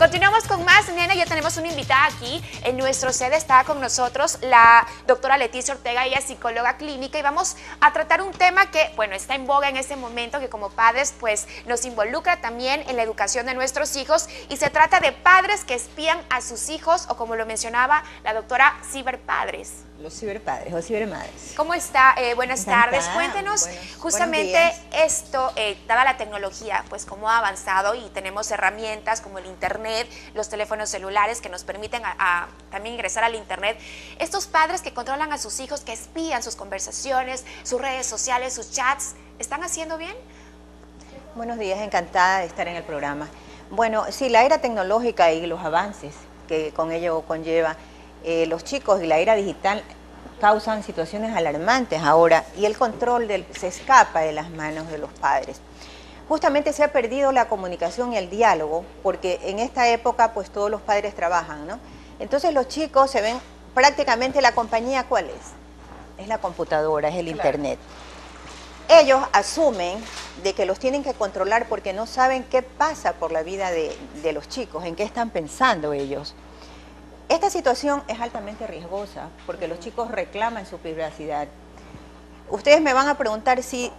Continuamos con más, nena. Ya tenemos una invitada aquí. En nuestro sede está con nosotros la doctora Leticia Ortega. Ella es psicóloga clínica y vamos a tratar un tema que, bueno, está en boga en este momento, que como padres, pues, nos involucra también en la educación de nuestros hijos, y se trata de padres que espían a sus hijos, o como lo mencionaba la doctora, ciberpadres. Los ciberpadres o cibermadres. ¿Cómo está? Buenas tardes. Cuéntenos justamente esto, dada la tecnología, pues cómo ha avanzado, y tenemos herramientas como el internet, los teléfonos celulares que nos permiten también ingresar al internet. Estos padres que controlan a sus hijos, que espían sus conversaciones, sus redes sociales, sus chats, ¿están haciendo bien? Buenos días, encantada de estar en el programa. Bueno, sí, la era tecnológica y los avances que con ello conlleva, los chicos y la era digital causan situaciones alarmantes ahora, y el control se escapa de las manos de los padres. Justamente se ha perdido la comunicación y el diálogo, porque en esta época pues todos los padres trabajan, ¿no? Entonces los chicos se ven prácticamente, la compañía, ¿cuál es? Es la computadora, es el internet. Ellos asumen de que los tienen que controlar porque no saben qué pasa por la vida de los chicos, en qué están pensando ellos. Esta situación es altamente riesgosa porque los chicos reclaman su privacidad. Ustedes me van a preguntar si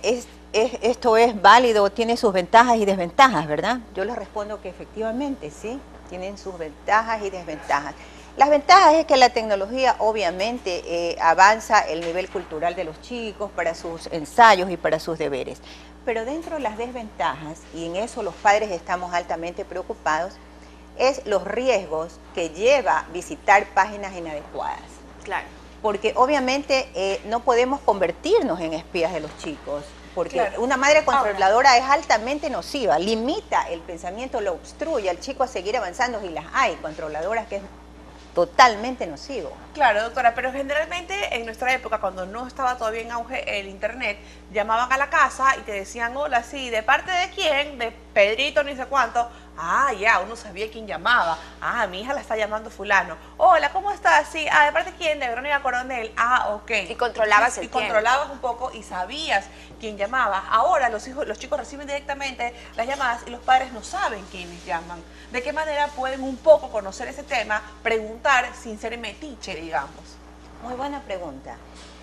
esto es válido, tiene sus ventajas y desventajas, ¿verdad? Yo les respondo que efectivamente sí, tienen sus ventajas y desventajas. Las ventajas es que la tecnología obviamente avanza el nivel cultural de los chicos para sus ensayos y para sus deberes. Pero dentro de las desventajas, y en eso los padres estamos altamente preocupados, es los riesgos que lleva visitar páginas inadecuadas. Claro. Porque obviamente no podemos convertirnos en espías de los chicos, porque una madre controladora es altamente nociva, limita el pensamiento, lo obstruye al chico a seguir avanzando, y las hay controladoras que es totalmente nocivo. Claro, doctora, pero generalmente en nuestra época, cuando no estaba todavía en auge el internet, llamaban a la casa y te decían, hola, sí, ¿de parte de quién? De Pedrito, ni sé cuánto. Ah, ya, uno sabía quién llamaba. Ah, mi hija la está llamando fulano. Hola, ¿cómo estás? Sí, ah, ¿de parte de quién? De Verónica Coronel. Ah, ok. Y controlabas el tiempo. Y controlabas un poco y sabías quién llamaba. Ahora los chicos reciben directamente las llamadas y los padres no saben quiénes llaman. ¿De qué manera pueden un poco conocer ese tema, preguntar sin ser metiche, digamos? Muy buena pregunta.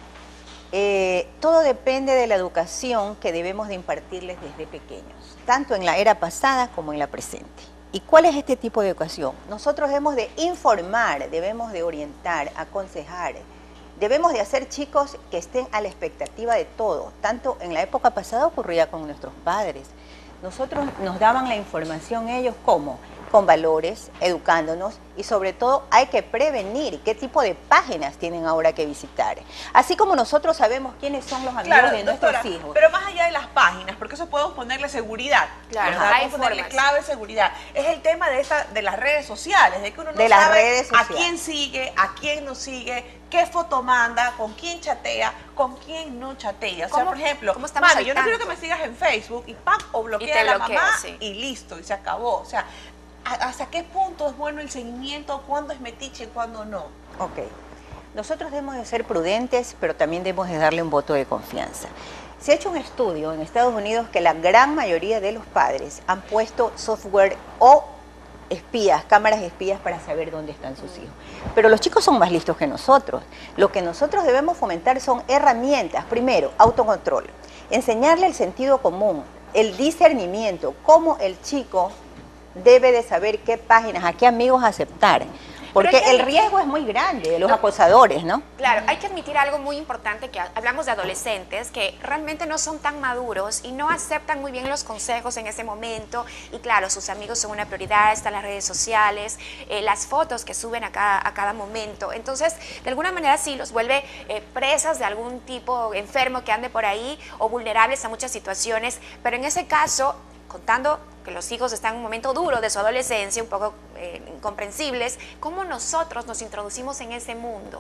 Todo depende de la educación que debemos de impartirles desde pequeños, tanto en la era pasada como en la presente. ¿Y cuál es este tipo de educación? Nosotros debemos de informar, debemos de orientar, aconsejar, debemos de hacer chicos que estén a la expectativa de todo. Tanto en la época pasada ocurría con nuestros padres. Nosotros nos daban la información ellos ¿cómo? Con valores, educándonos, y sobre todo hay que prevenir qué tipo de páginas tienen ahora que visitar. Así como nosotros sabemos quiénes son los amigos de nuestros hijos. Pero más allá de las páginas, porque eso podemos ponerle seguridad. Claro, hay que ponerle clave seguridad. Es el tema de las redes sociales, de que uno no sabe a quién sigue, a quién no sigue, qué foto manda, con quién chatea, con quién no chatea. O sea, por ejemplo, mami, yo no quiero que me sigas en Facebook y ¡pam! O bloquea a la mamá y listo, y se acabó. O sea, ¿hasta qué punto es bueno el seguimiento? ¿Cuándo es metiche y cuándo no? Ok. Nosotros debemos de ser prudentes, pero también debemos de darle un voto de confianza. Se ha hecho un estudio en Estados Unidos que la gran mayoría de los padres han puesto software o espías, cámaras espías para saber dónde están sus hijos. Pero los chicos son más listos que nosotros. Lo que nosotros debemos fomentar son herramientas. Primero, autocontrol. Enseñarle el sentido común, el discernimiento, cómo el chico debe de saber qué páginas, a qué amigos aceptar. Porque el riesgo es muy grande de los acosadores, ¿no? Claro, hay que admitir algo muy importante, que hablamos de adolescentes que realmente no son tan maduros y no aceptan muy bien los consejos en ese momento. Y claro, sus amigos son una prioridad, están las redes sociales, las fotos que suben a cada momento. Entonces, de alguna manera sí los vuelve presas de algún tipo enfermo que ande por ahí, o vulnerables a muchas situaciones. Pero en ese caso, contando que los hijos están en un momento duro de su adolescencia, un poco incomprensibles, ¿cómo nosotros nos introducimos en ese mundo?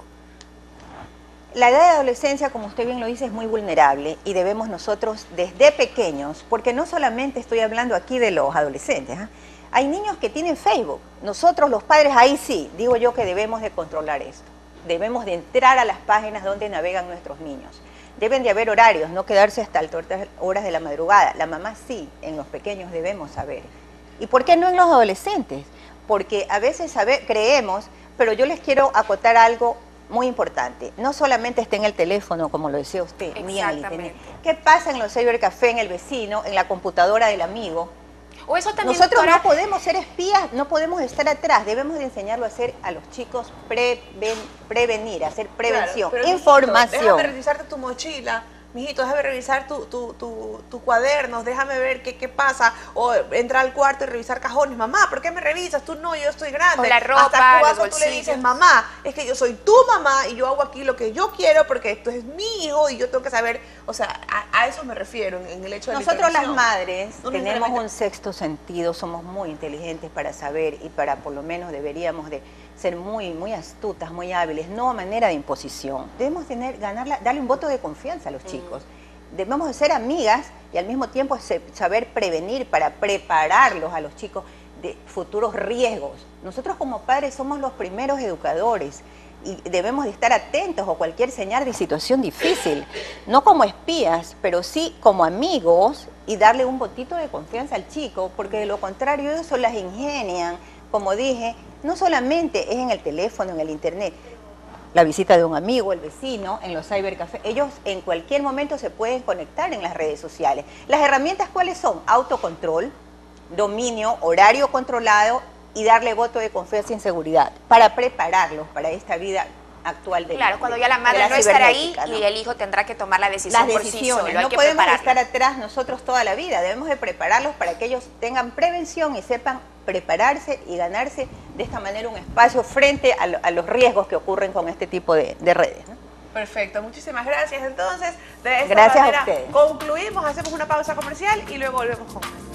La edad de adolescencia, como usted bien lo dice, es muy vulnerable, y debemos nosotros desde pequeños, porque no solamente estoy hablando aquí de los adolescentes, hay niños que tienen Facebook. Nosotros los padres ahí sí, digo yo que debemos de controlar esto. Debemos de entrar a las páginas donde navegan nuestros niños. Deben de haber horarios, no quedarse hasta altas horas de la madrugada. La mamá sí, en los pequeños debemos saber. ¿Y por qué no en los adolescentes? porque a veces creemos, pero yo les quiero acotar algo muy importante. No solamente está en el teléfono, como lo decía usted, ni en el internet. ¿Qué pasa en los cybercafés, en el vecino, en la computadora del amigo? O eso también, nosotros no podemos ser espías, no podemos estar atrás, debemos de enseñarlo a hacer a los chicos prevenir, hacer prevención, claro, información. Mijito, déjame revisarte tu mochila, mijito, déjame revisar tu cuadernos, déjame ver qué pasa, o entrar al cuarto y revisar cajones. Mamá, ¿por qué me revisas? Tú no, yo estoy grande. O la ropa, hasta cuando tú le dices, mamá, es que yo soy tu mamá y yo hago aquí lo que yo quiero porque esto es mi hijo y yo tengo que saber, o sea, a eso me refiero en el hecho de nosotros las madres tenemos un sexto sentido, somos muy inteligentes para saber y para por lo menos deberíamos de ser muy astutas, muy hábiles, no a manera de imposición. Debemos darle un voto de confianza a los chicos. Debemos de ser amigas y al mismo tiempo saber prevenir para prepararlos a los chicos de futuros riesgos. Nosotros como padres somos los primeros educadores y debemos de estar atentos a cualquier señal de situación difícil, no como espías, pero sí como amigos y darle un votito de confianza al chico, porque de lo contrario ellos las ingenian, como dije, no solamente es en el teléfono, en el internet, la visita de un amigo, el vecino, en los cybercafés. Ellos en cualquier momento se pueden conectar en las redes sociales. ¿Las herramientas cuáles son? Autocontrol, dominio, horario controlado y darle voto de confianza y seguridad para prepararlos para esta vida actual de Claro, cuando ya la madre no estará ahí, ¿no? Y el hijo tendrá que tomar la decisión por sí solo. No podemos estar atrás nosotros toda la vida, debemos de prepararlos para que ellos tengan prevención y sepan prepararse y ganarse de esta manera un espacio frente a los riesgos que ocurren con este tipo de redes, ¿no? Perfecto, muchísimas gracias. Entonces, de esta manera a ustedes. Concluimos, hacemos una pausa comercial y luego volvemos con más.